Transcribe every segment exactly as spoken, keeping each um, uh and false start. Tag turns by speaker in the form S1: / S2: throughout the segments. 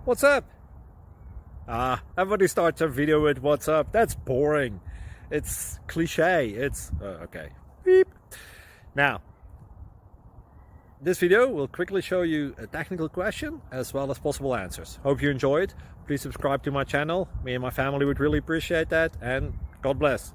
S1: What's up? Ah, everybody starts a video with what's up. That's boring. It's cliche. It's uh, okay. Beep. Now, this video will quickly show you a technical question as well as possible answers. Hope you enjoyed. Please subscribe to my channel. Me and my family would really appreciate that, and God bless.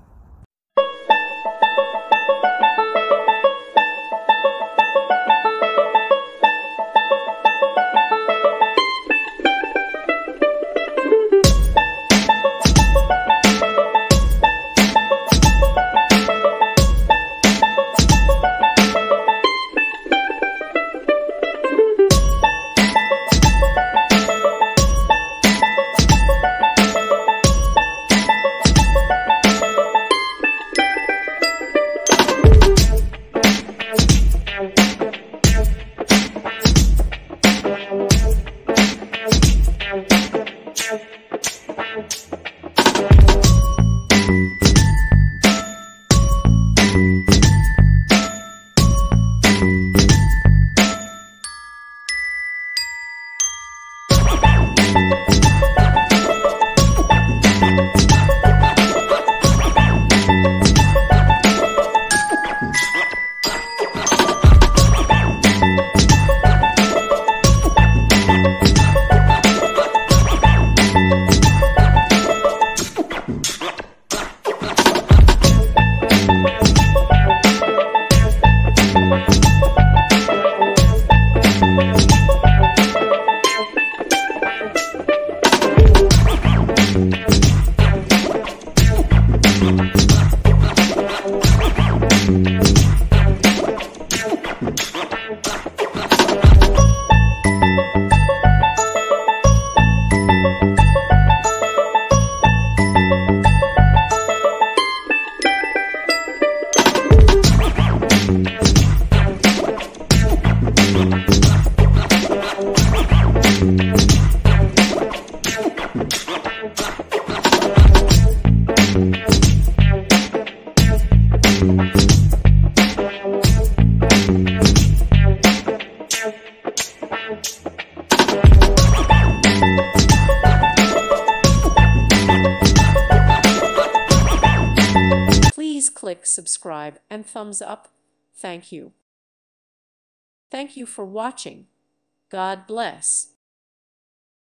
S2: Please click subscribe and thumbs up. Thank you. Thank you for watching. God bless.